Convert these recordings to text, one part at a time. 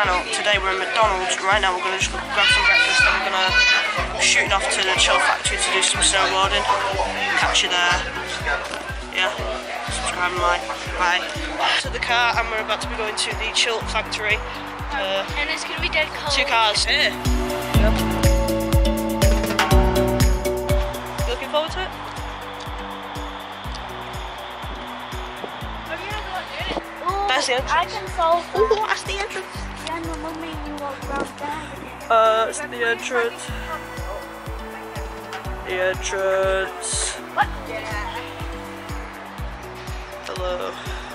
channel. Today we're in McDonald's. Right now we're going to just grab some breakfast and we're going to shooting off to the Chill Factory to do some snowboarding. Catch you there. Yeah, subscribe and like. Bye. To the car and we're about to be going to the Chill Factory. And it's going to be dead cold. 2 cars here. Yep. You looking forward to it? That's the entrance. I can solve that. Ooh, that's the entrance. Yeah, no, Mum made me walk round there. That's the entrance. The entrance. What? Yeah. Hello.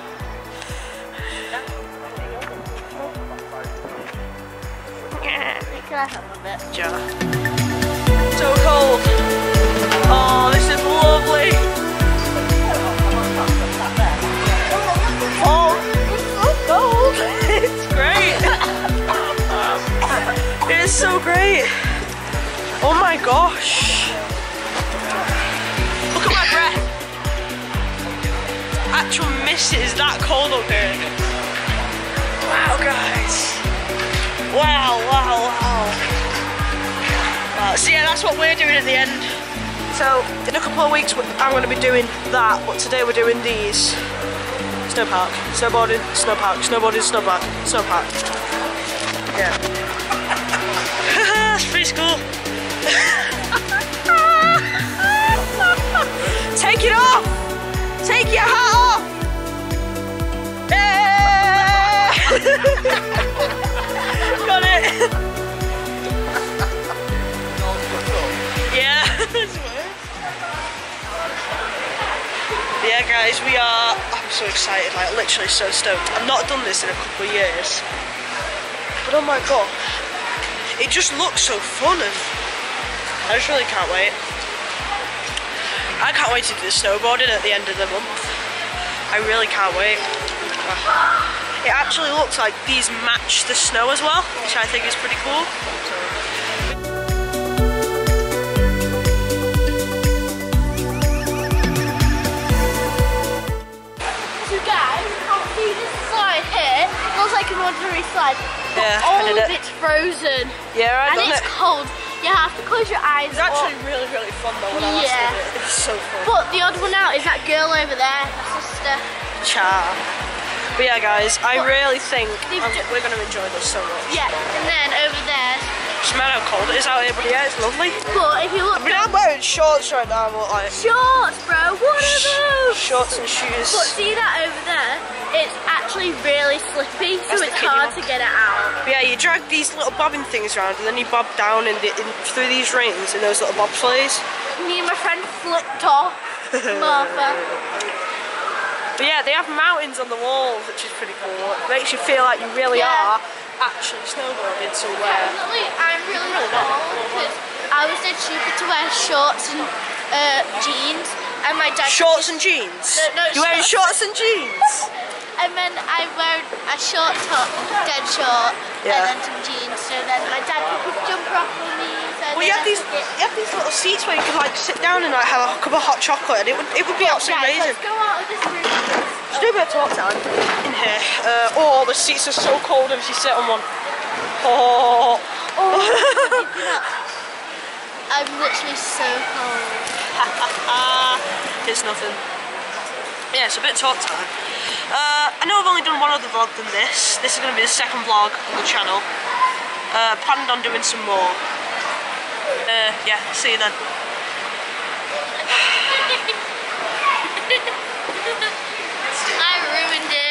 Can I have a bit? Yeah. So cold. Oh, this is lovely. Oh, it's so cold. It's great. It is so great. Oh my gosh. Look at my breath. Actual mist, it is that cold up here. Wow, guys. Wow. So yeah, that's what we're doing at the end. So in a couple of weeks I'm going to be doing that, but today we're doing these. Snow park, snowboarding, snow park, snowboarding, snow park, snow park. Yeah. It's pretty cool. Take it off! Take your hat off! Got it! Yeah. Yeah guys, I'm so excited, like literally so stoked. I've not done this in a couple of years. But oh my god, it just looks so fun and I just really can't wait. I can't wait to do the snowboarding at the end of the month. I really can't wait. It actually looks like these match the snow as well, which I think is pretty cool. Like an ordinary slide, but yeah, all of it's frozen. Yeah, and it's cold. You have to close your eyes. It's actually really fun though when I last did it. It was so fun. But the odd one out is that girl over there, my sister. Cha. But yeah guys, I really think we're going to enjoy this so much. Yeah, and then over there. Just matter how cold it is out here, but yeah, it's lovely. But if you look, I'm wearing shorts right now, but like shorts, bro. What are those? Shorts and shoes. But see that over there? It's actually really slippy, so it's hard to get it out. But yeah, you drag these little bobbing things around, and then you bob down through these rings in those little bobsleighs. Me and my friend flipped off, Martha. But yeah, they have mountains on the walls, which is pretty cool. It makes you feel like you really are actually snowboarding somewhere. I'm really cold because I was dead stupid to wear shorts and jeans, and my dad. Shorts and jeans? No, you're wearing shorts and jeans? And then I wear a short top, dead short, and then some jeans. So then my dad could jump off on me. So well, you have these little seats where you can like sit down and like have a cup of hot chocolate, and it would be absolutely amazing. Let's go out of this room. Let's do a bit of talk time in here. Oh, the seats are so cold if you sit on one. Oh. I'm literally so cold. It's nothing. Yeah, it's a bit of talk time. I know I've only done one other vlog than this. This is going to be the second vlog on the channel. Planned on doing some more. Yeah, see you then. I ruined it.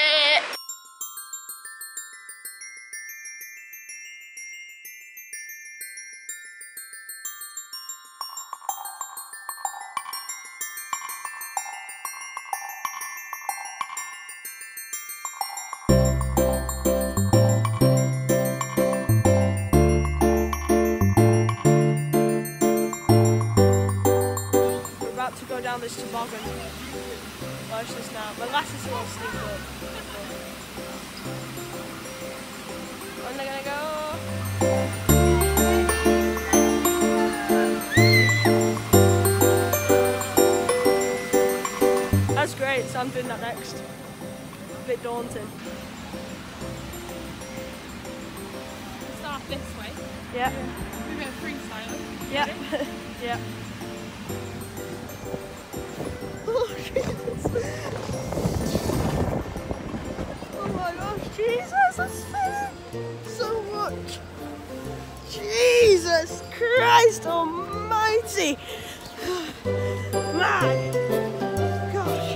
To go down this toboggan. Watch this now. My glasses are all steep up. When are they gonna go? That's great, so I'm doing that next. A bit daunting. this way. Yeah. We're going to freestyle. Yeah. Yeah. Oh, Jesus. Oh my gosh, Jesus, I'm spinning so much. Jesus Christ almighty. My gosh.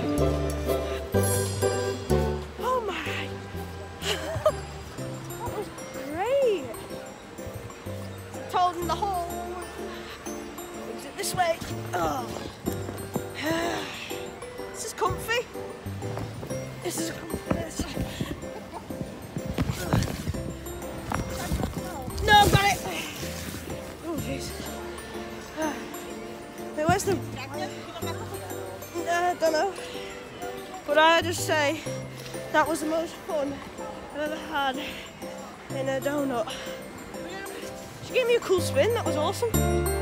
Oh my. That was great. Told him the whole. Is it this way? Oh. This is comfy. This is comfy. No, I've got it. Oh, jeez. Hey, where's the... I don't know. But I just say that was the most fun I've ever had in a donut. She gave me a cool spin. That was awesome.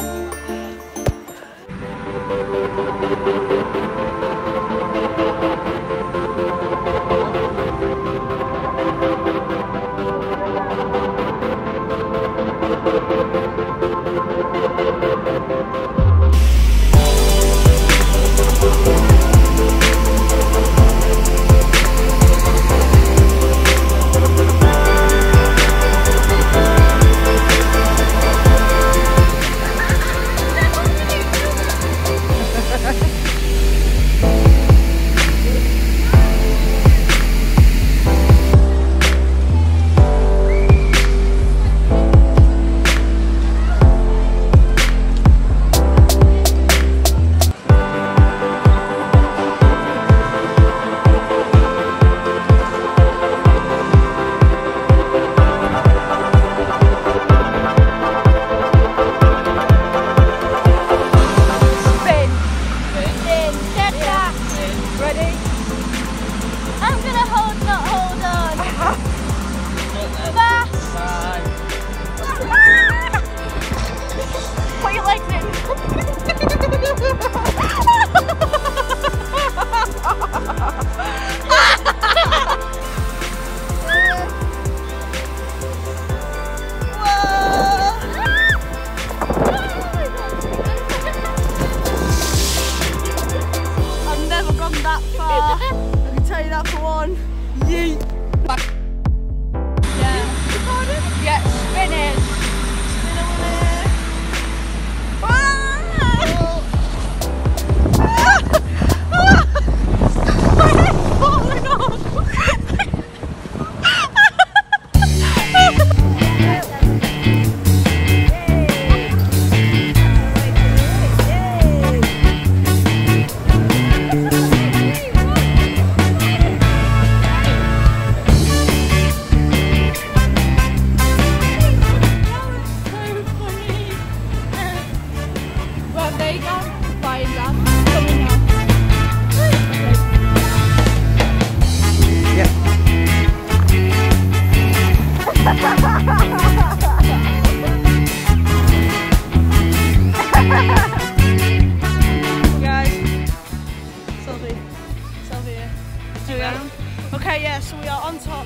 Okay, yeah, so we are on top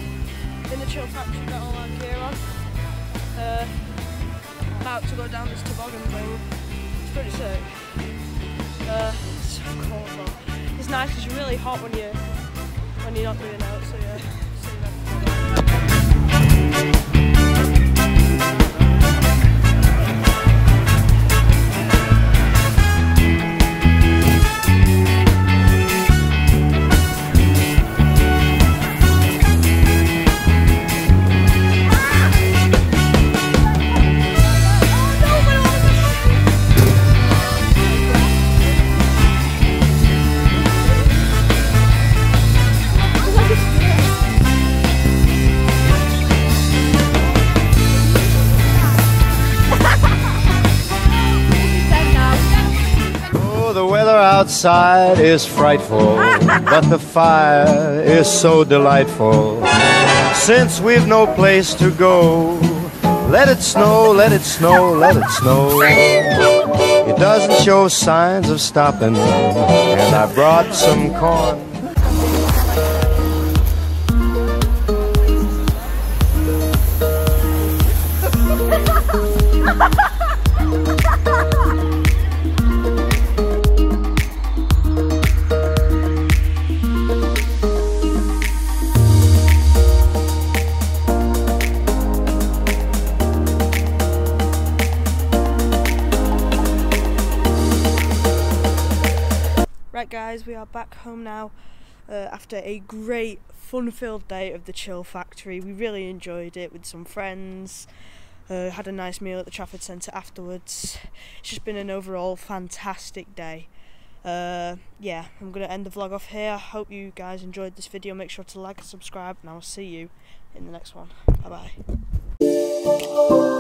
in the chill factory, got all our gear on. About to go down this toboggan thing. It's pretty sick. It's so cold though. It's nice because you're really hot when you're not doing out, so yeah. See that. Outside is frightful, but the fire is so delightful. Since we've no place to go, let it snow, let it snow, let it snow. It doesn't show signs of stopping, and I brought some corn. Right guys, we are back home now after a great fun-filled day of the Chill Factory. We really enjoyed it with some friends, had a nice meal at the Trafford Centre afterwards. It's just been an overall fantastic day. Yeah, I'm going to end the vlog off here. I hope you guys enjoyed this video. Make sure to like and subscribe, and I'll see you in the next one. Bye bye.